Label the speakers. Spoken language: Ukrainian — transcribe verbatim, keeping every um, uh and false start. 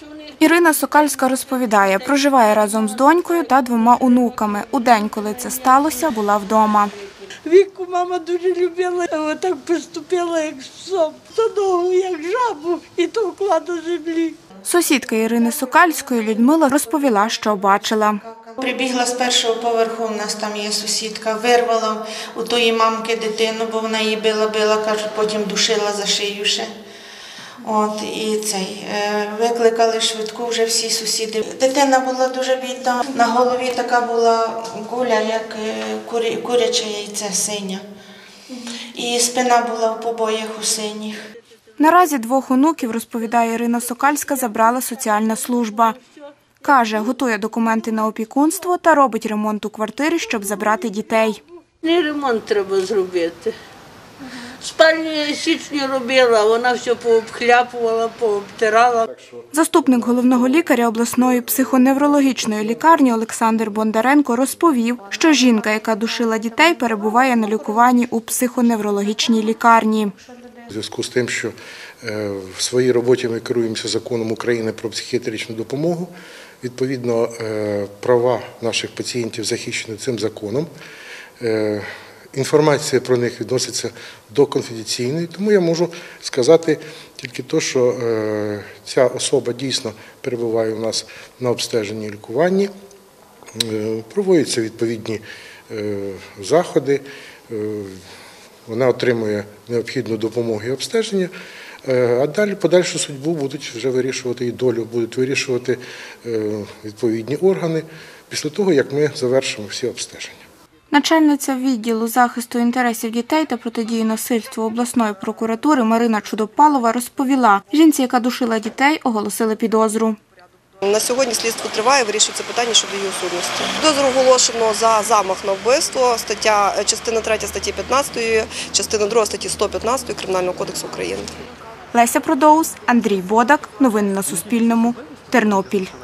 Speaker 1: Ірина Сокальська розповідає, проживає разом з донькою та двома онуками. У день, коли це сталося, була вдома.
Speaker 2: Віку мама дуже любила, а так поступила, як псом, за ногу, як жабу, і товкла до землі.
Speaker 1: Сусідка Ірини Сокальської Людмила розповіла, що бачила.
Speaker 3: Прибігла з першого поверху, у нас там є сусідка, вирвала у тої мамки дитину, бо вона її била-била, кажуть, потім душила за шию ще. От, і цей, викликали швидку вже всі сусіди. Дитина була дуже бідна, на голові така була куля, як куряче яйце синя. І спина була в побоях у синіх.
Speaker 1: Наразі двох онуків, розповідає Ірина Сокальська, забрала соціальна служба. Каже, готує документи на опікунство та робить ремонт у квартирі, щоб забрати дітей.
Speaker 2: Не ремонт треба зробити. Спальню я січню робила, вона все пообхляпувала, пообтирала.
Speaker 1: Заступник головного лікаря обласної психоневрологічної лікарні Олександр Бондаренко розповів, що жінка, яка душила дітей, перебуває на лікуванні у психоневрологічній лікарні.
Speaker 4: У зв'язку з тим, що в своїй роботі ми керуємося законом України про психіатричну допомогу, відповідно, права наших пацієнтів захищені цим законом. Інформація про них відноситься до конфіденційної, тому я можу сказати тільки те, що ця особа дійсно перебуває у нас на обстеженні і лікуванні, проводяться відповідні заходи, вона отримує необхідну допомогу і обстеження, а далі подальшу судьбу будуть вже вирішувати і долю, будуть вирішувати відповідні органи після того, як ми завершимо всі обстеження.
Speaker 1: Начальниця відділу захисту інтересів дітей та протидії насильству обласної прокуратури Марина Чудопалова розповіла, жінці, яка душила дітей, оголосили підозру.
Speaker 5: На сьогодні слідство триває, вирішується питання щодо її судності. Підозру оголошено за замах на вбивство, стаття, частина третя статті п'ятнадцятої, частина друга статті сто п'ятнадцять Кримінального кодексу України.
Speaker 1: Леся Продоус, Андрій Бодак. Новини на Суспільному. Тернопіль.